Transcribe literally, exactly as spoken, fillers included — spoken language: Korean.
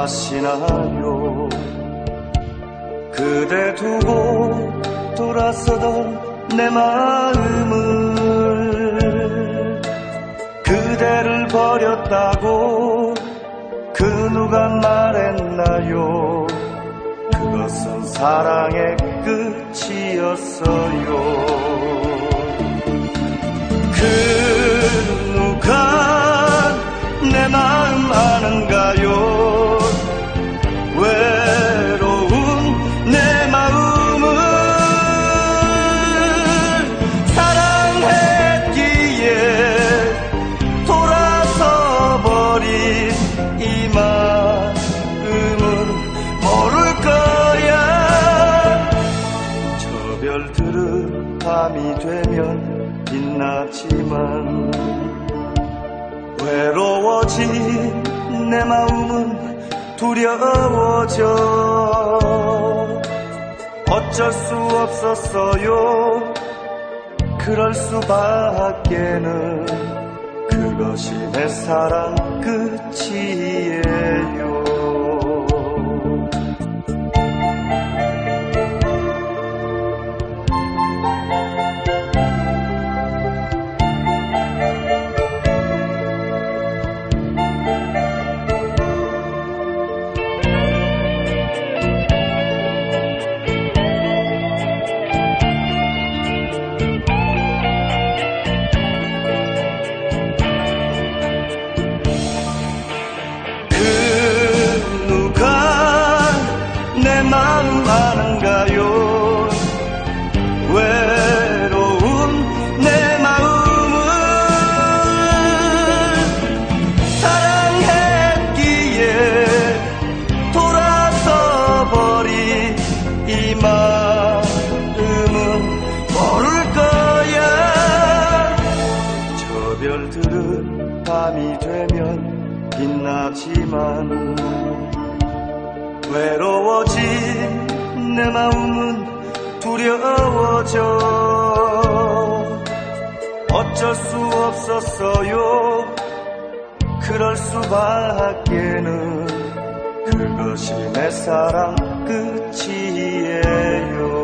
아시나요? 그대 두고 돌아서던 내 마음을, 그대를 버렸다고 그 누가 말했나요? 그것은 사랑의 끝이었어요. 그 누가 내 마음 아는가요? 외로운 내 마음을 사랑했기에 돌아서 버린 이 마음은 모를 거야. 저 별들은 밤이 되면 빛나지만 외로워진 내 마음은 두려워져. 어쩔 수 없었어요. 그럴 수밖에는. 그것이 내 사랑 끝이에요. 마음 아는가요? 외로운 내 마음을 사랑했기에 돌아서 버린 이 마음은 모를 거야. 저 별들은 밤이 되면 빛나지만 외로워진 내 마음은 두려워져. 어쩔 수 없었어요. 그럴 수밖에는. 그것이 내 사랑 끝이에요.